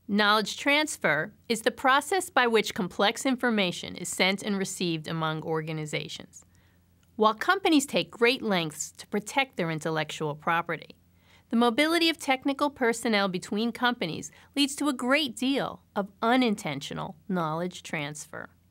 Knowledge transfer is the process by which complex information is sent and received among organizations. While companies take great lengths to protect their intellectual property, the mobility of technical personnel between companies leads to a great deal of unintentional knowledge transfer.